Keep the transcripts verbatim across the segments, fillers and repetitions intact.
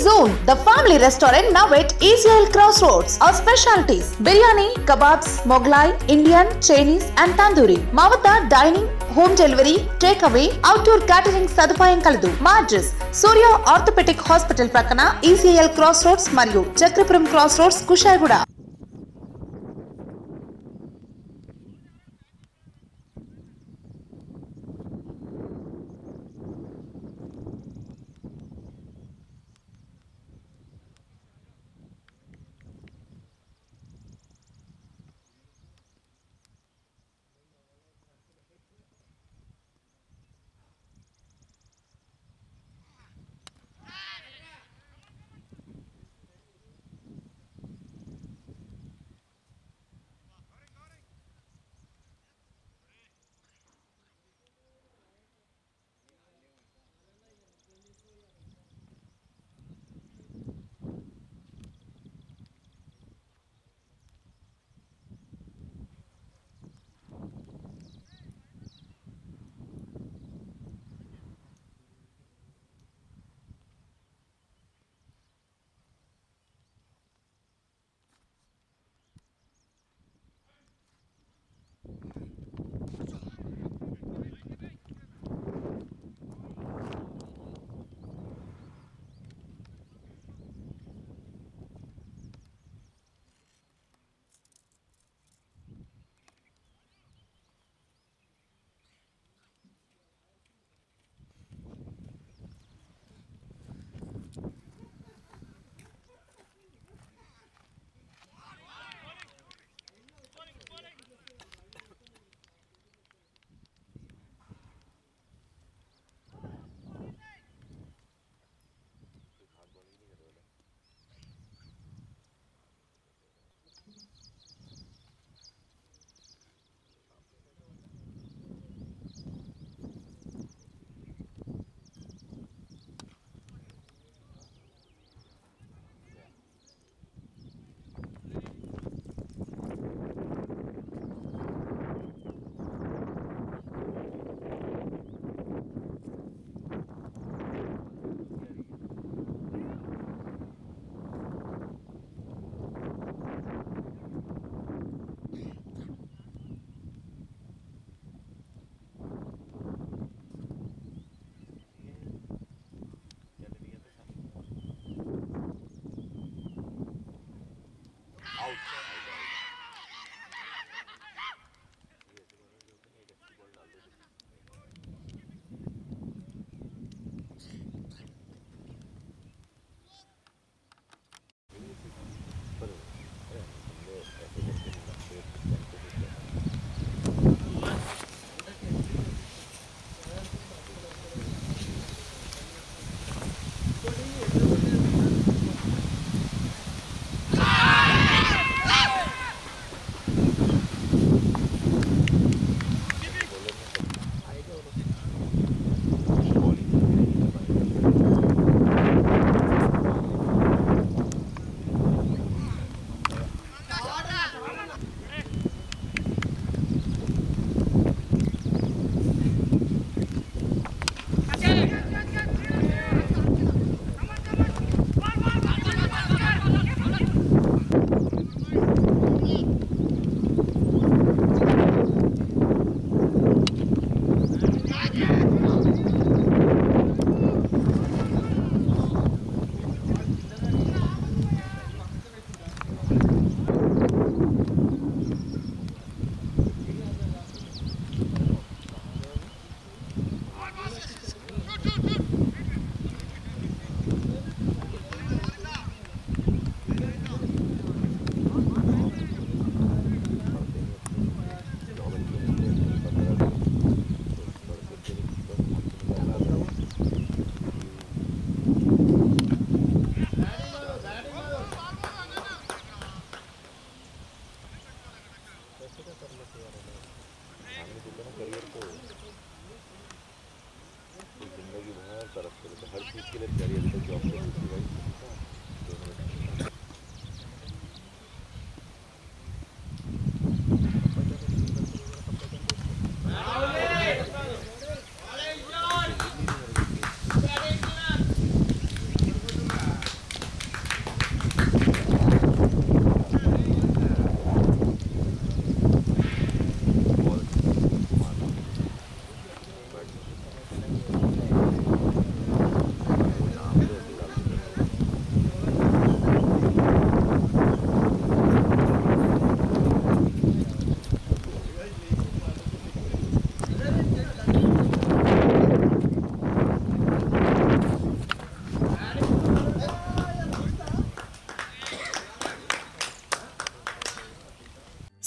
Zone, the family restaurant now at E C L Crossroads. Our specialties: biryani, kebabs, Mughlai, Indian, Chinese and Tandoori. Mavata dining, home delivery, takeaway, outdoor catering సదుపాయం కలదు. మా address Surya orthopaedic hospital ప్రక్కన E C L Crossroads మరియు Chakrapuram Crossroads Kushaiguda.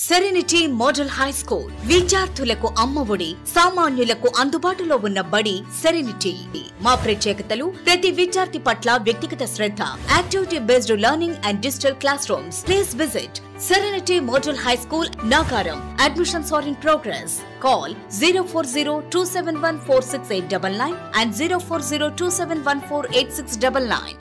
Serenity model high school విద్యార్థులకు అమ్మఒడి, సామాన్యులకు అందుబాటులో ఉన్న బడి సెరెనిటీ. మా ప్రత్యేకతలు ప్రతి విద్యార్థి పట్ల వ్యక్తిగత శ్రద్ధ, activity based learning and digital classrooms. Please visit Serenity Model High School, Nagaram. Admissions are in progress. Call zero four zero two seven one four six eight nine nine and zero four zero two seven one four eight six nine nine.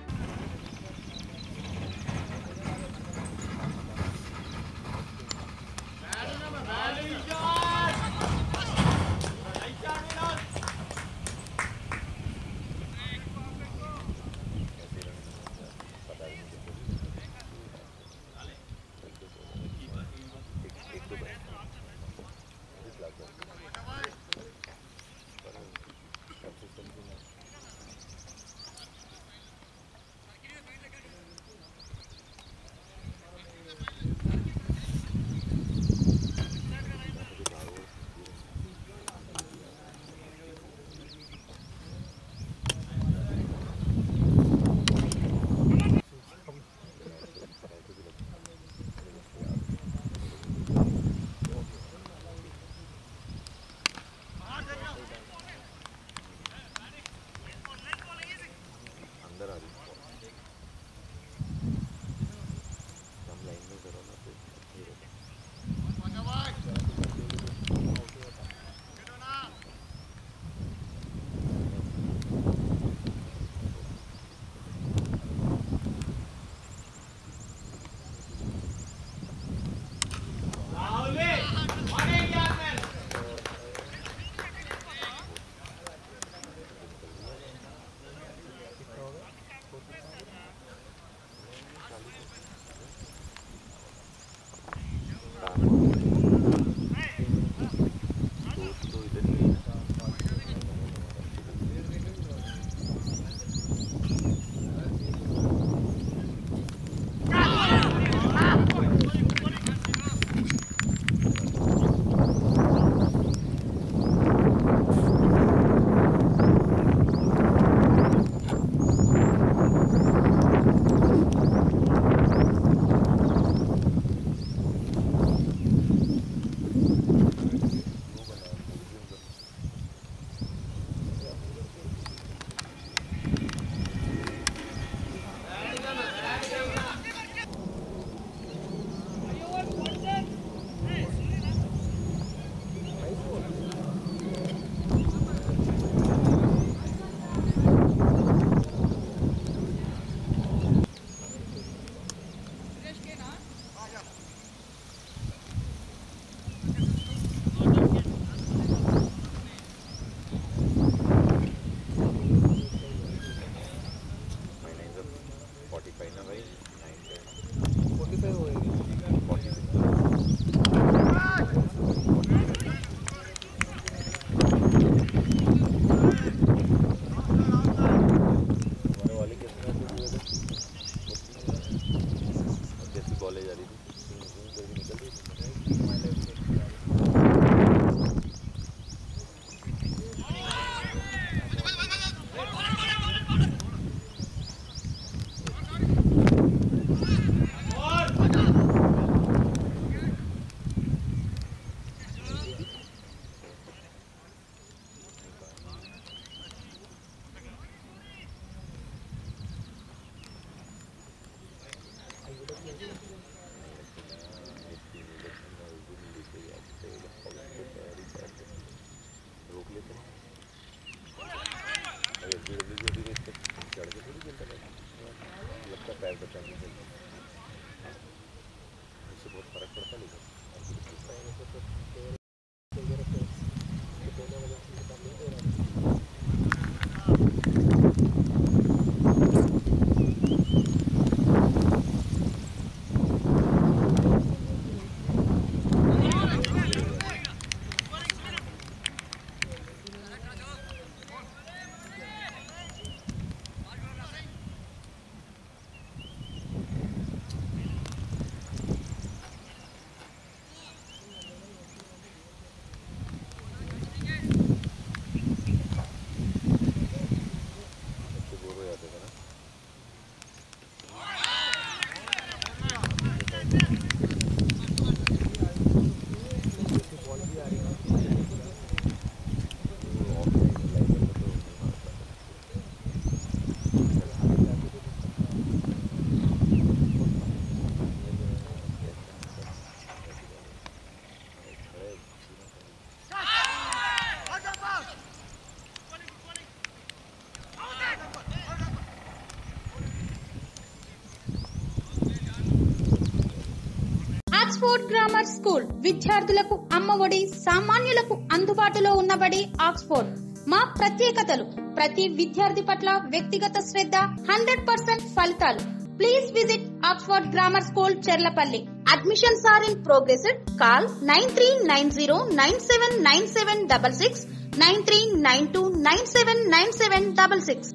Oxford grammar school విద్యార్థులకు అమ్మఒడి, సామాన్యులకు అందుబాటులో ఉన్నబడి Oxford. మా ప్రత్యేకతలు: ప్రతి విద్యార్థి పట్ల వ్యక్తిగత శ్రద్ధ, హండ్రెడ్ పర్సెంట్ ఫలితాలు. Please visit Oxford grammar school, Cherlapalli. Admissions are in progress. Call nine three nine zero nine seven nine seven double six, nine three nine two nine seven nine seven double six.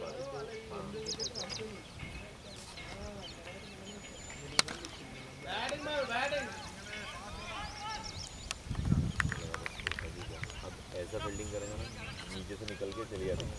ऐसा building करेंगे ना, नीचे से निकल के चली जाती है।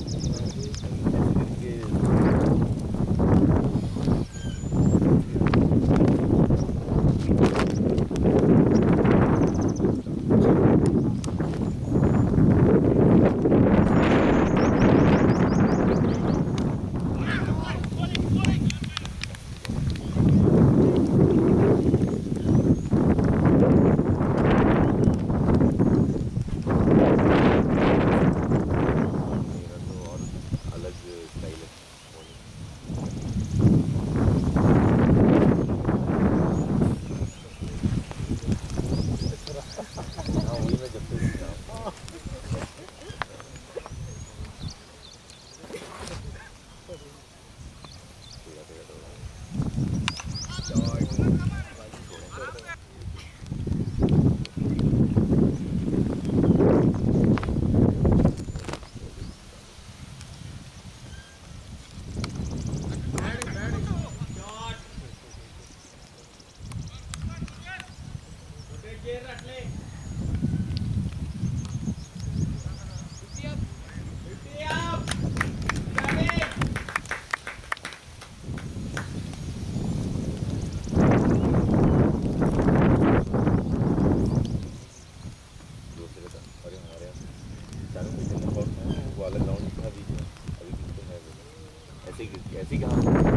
ऐसे ही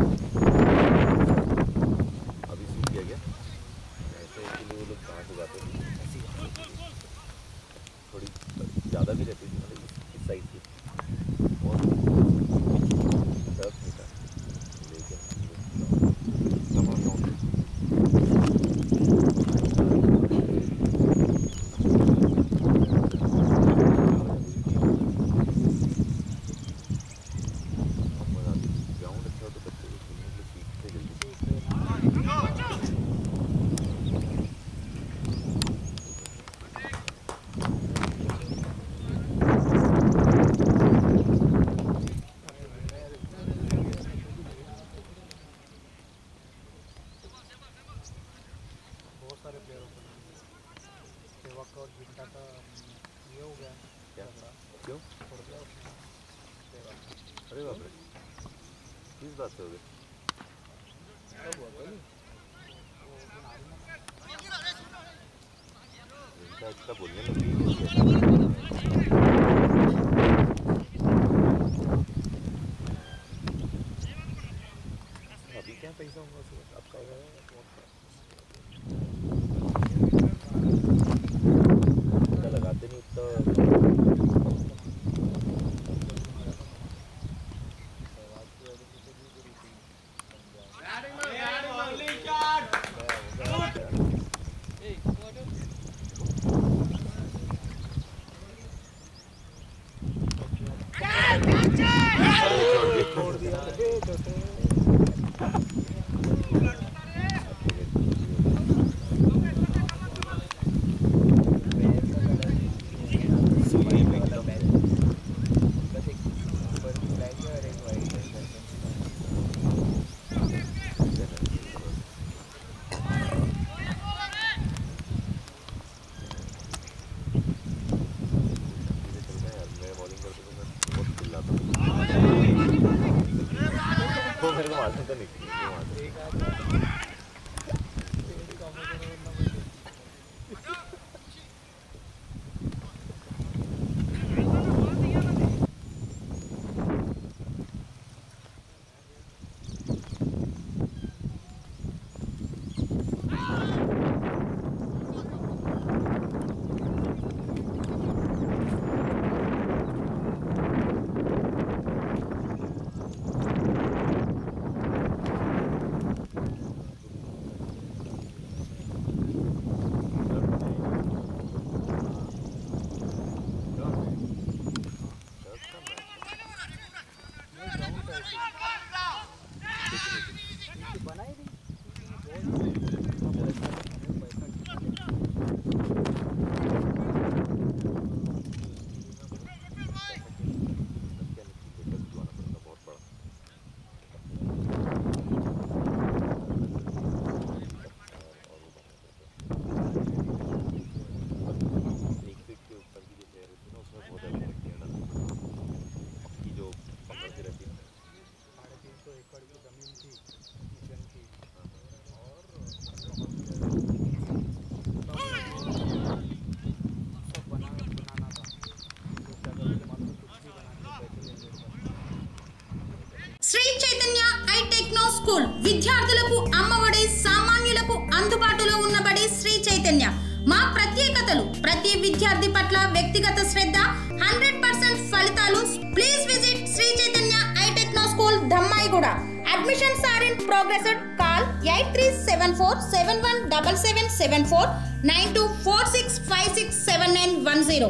अभी सूट किया गया ऐसे इसलिए वो लोग कहाँ से जाते हैं, ऐसी थोड़ी ज़्यादा भी रहती थी, मतलब इस साइड की और टफ नहीं था, लेकिन क्यों? अरे बाप रे, किस बात से हो गए? इनका इतना बोलने लगी अभी क्या पैसा होगा आपका? लगाते नहीं तो मेरे को मालूम तो नहीं। విద్యార్థులకు అమ్మఒడి, సామాన్యులకు అందుబాటులో ఉన్నబడి శ్రీ చైతన్య. మా ప్రత్యేకతలు ప్రతి విద్యార్థి పట్ల వ్యక్తిగత శ్రద్ధ, హండ్రెడ్ పర్సెంట్ ఫలితాలు. Please visit Shri Chaitanya I techno school, Dammaiguda. Admissions are in progress. Call eight three seven four seven one seven seven seven four nine two four six five six seven nine one zero.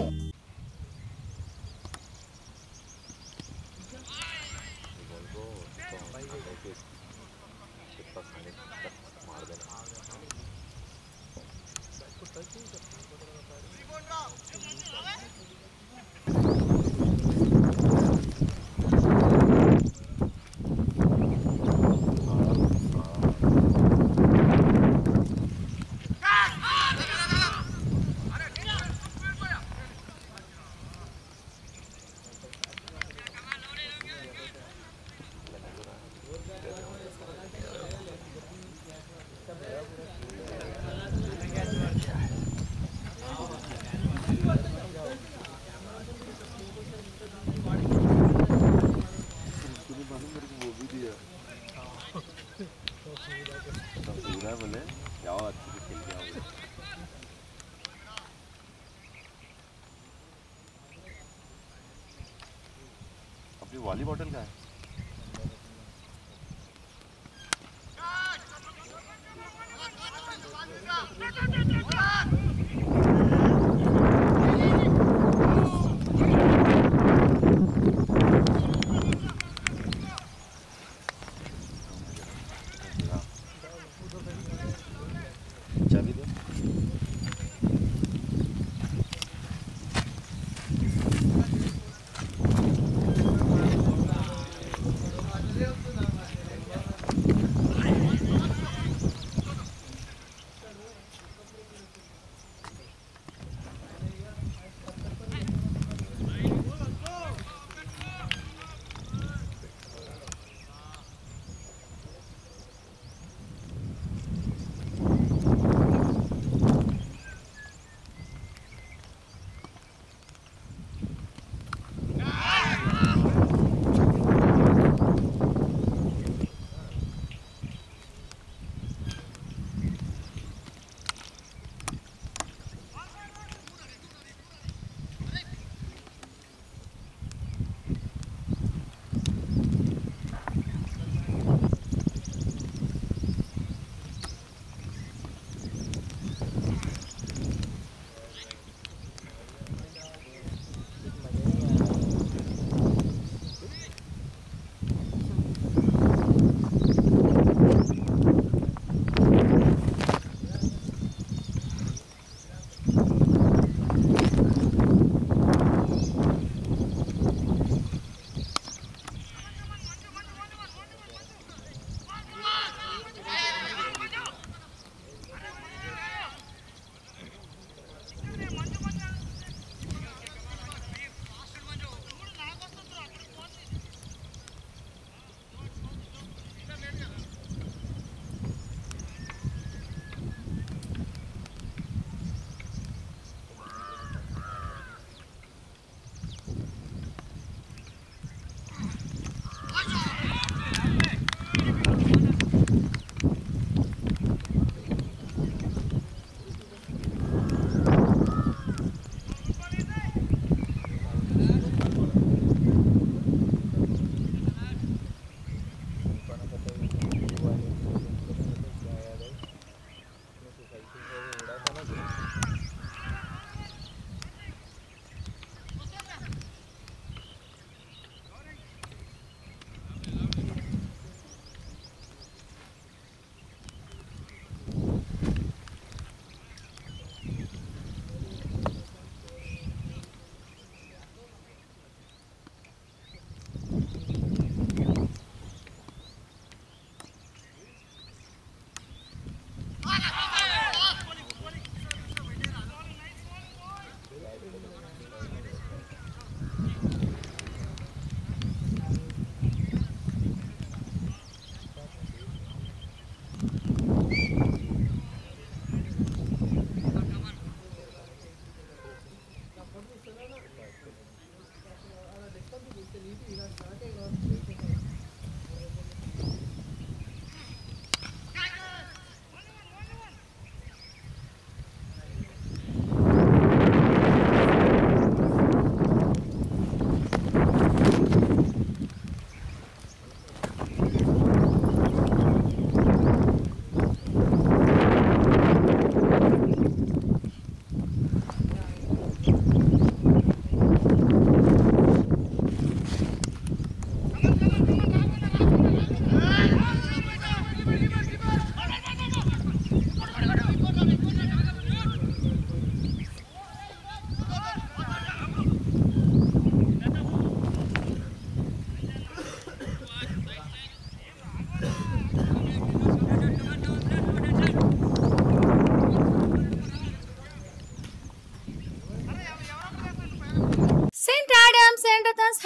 बोले जाओ अच्छे से खेल के आओ। अपनी वाली बॉटल का है? चाबी दो।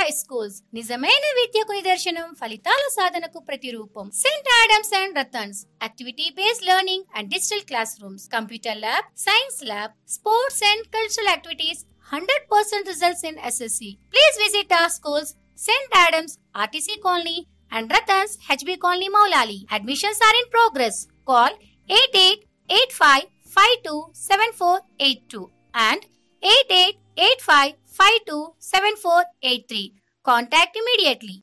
హై స్కూల్స్ నిజమైన విద్యకు నిదర్శనం, ఫలితాల సాధనకు ప్రతిరూపం. సెయింట్ ఆడమ్స్ అండ్ రతన్స్ activity based learning and digital classrooms, computer lab, science lab, sports and cultural activities, one hundred percent results in S S C. Please visit our schools, Saint Adams, R T C Colony and Ratans, H B Colony, Maulali. Admissions are in progress. Call eight eight eight five five two seven four eight two and eight eight eight five five two seven four eight three. Contact immediately.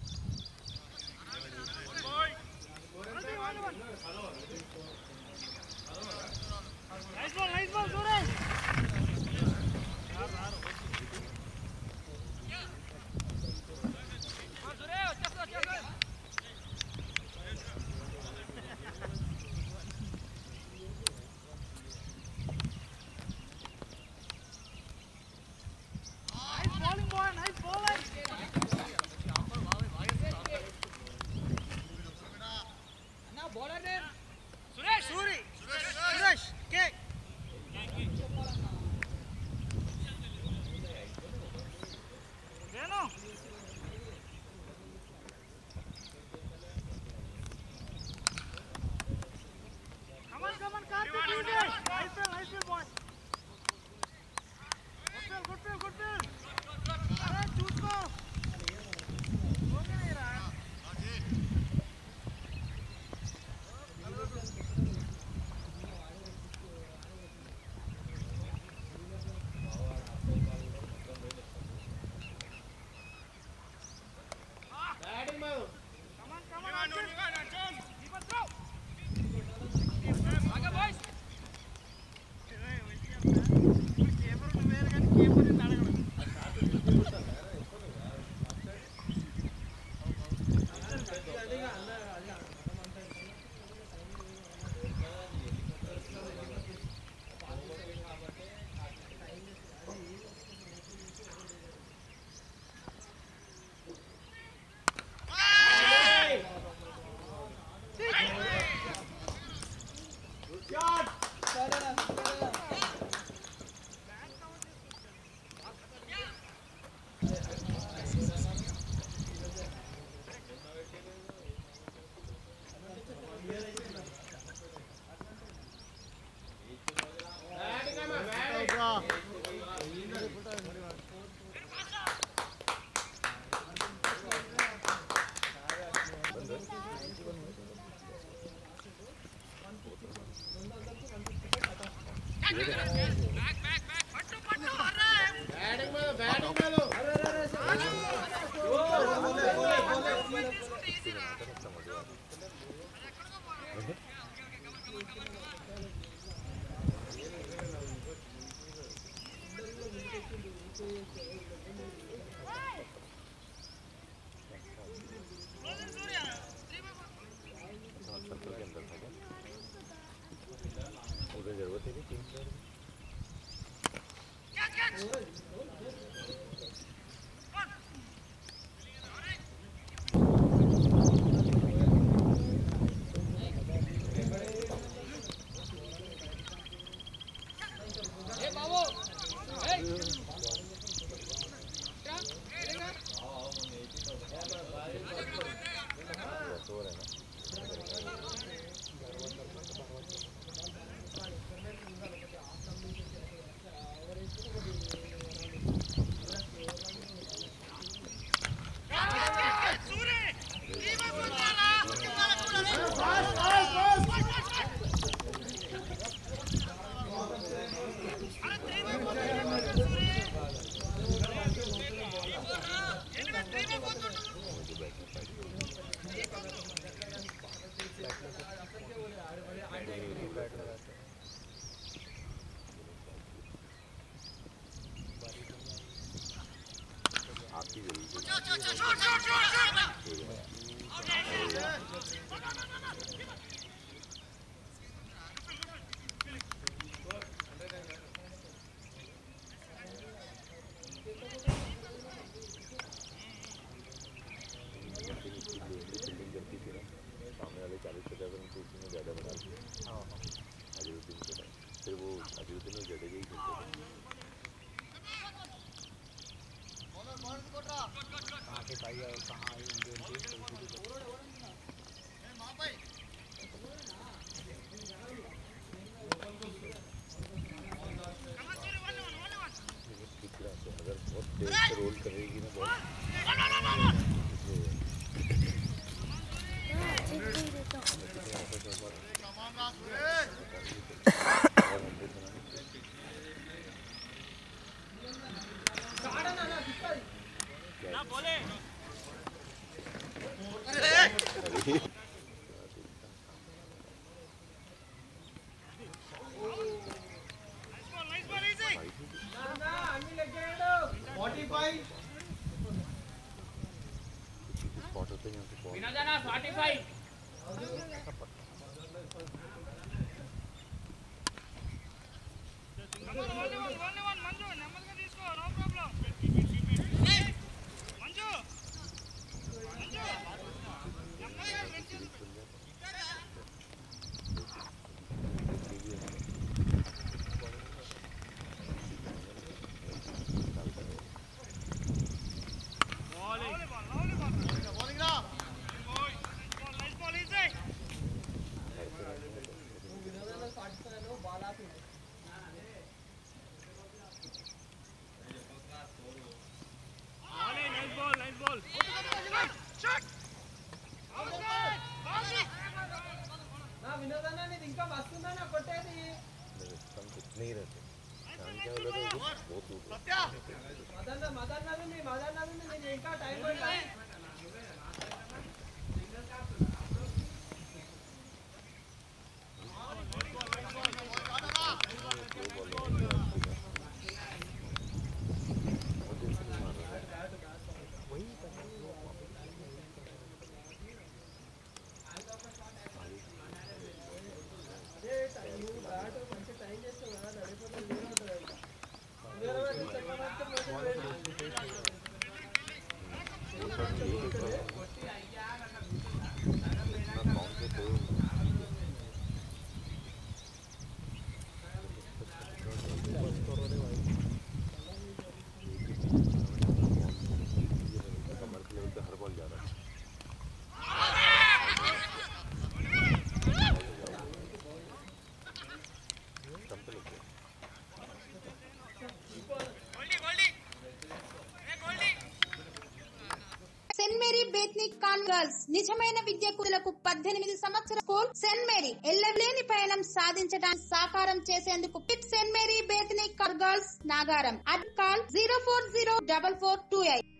बताइए और कहाँ आई अगर बहुत देर से role करेगी ना बहुत spot होते हैं बिना जाना पैंतालीस नहीं रहते बहुत दूर సెయింట్ మేరీ బేత్నిక్ గర్ల్స్ నిజమైన విద్యార్థులకు పద్దెనిమిది సంవత్సరాల స్కూల్ సెయింట్ మేరీ ఎల్లలేని పయనం సాధించడానికి సాకారం చేసేందుకు సెయింట్ మేరీ బేత్నిక్ girls Nagaram at call zero four zero double four two eight